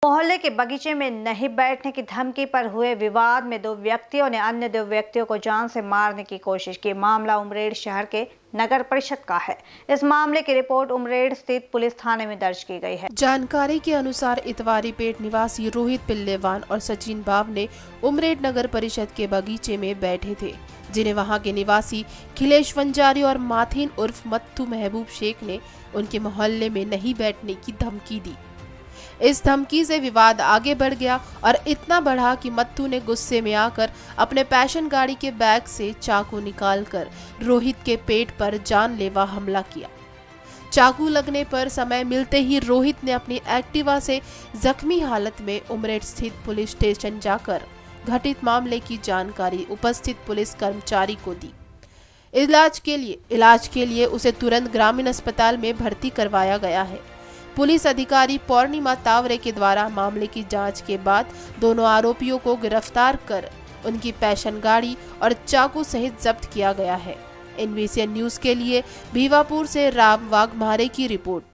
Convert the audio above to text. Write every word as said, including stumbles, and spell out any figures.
मोहल्ले के बगीचे में नहीं बैठने की धमकी पर हुए विवाद में दो व्यक्तियों ने अन्य दो व्यक्तियों को जान से मारने की कोशिश की। मामला उमरेड शहर के नगर परिषद का है। इस मामले की रिपोर्ट उमरेड स्थित पुलिस थाने में दर्ज की गई है। जानकारी के अनुसार इतवारी पेट निवासी रोहित पिल्लेवान और सचिन बाब ने उमरेड नगर परिषद के बगीचे में बैठे थे, जिन्हें वहां के निवासी खिलेश वंजारी और माथीन उर्फ मत्थू महबूब शेख ने उनके मोहल्ले में नहीं बैठने की धमकी दी। इस धमकी से विवाद आगे बढ़ गया और इतना बढ़ा कि मत्थू ने गुस्से में आकर अपने पैशन गाड़ी के बैग से चाकू निकालकर रोहित के पेट पर जानलेवा हमला किया। चाकू लगने पर समय मिलते ही रोहित ने अपनी एक्टिवा से जख्मी हालत में उमरेड स्थित पुलिस स्टेशन जाकर घटित मामले की जानकारी उपस्थित पुलिस कर्मचारी को दी। इलाज के लिए इलाज के लिए उसे तुरंत ग्रामीण अस्पताल में भर्ती करवाया गया है। पुलिस अधिकारी पूर्णिमा तावरे के द्वारा मामले की जांच के बाद दोनों आरोपियों को गिरफ्तार कर उनकी पैशन गाड़ी और चाकू सहित जब्त किया गया है। I N B C N news के लिए भीवापुर से राम वाघमारे की रिपोर्ट।